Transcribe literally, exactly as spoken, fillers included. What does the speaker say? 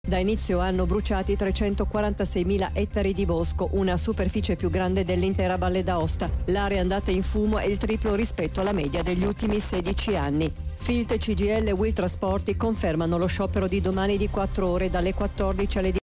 Da inizio anno bruciati trecentoquarantaseimila ettari di bosco, una superficie più grande dell'intera Valle d'Aosta. L'area andata in fumo è il triplo rispetto alla media degli ultimi sedici anni. Filt, C G I L e Will Trasporti confermano lo sciopero di domani di quattro ore dalle quattordici alle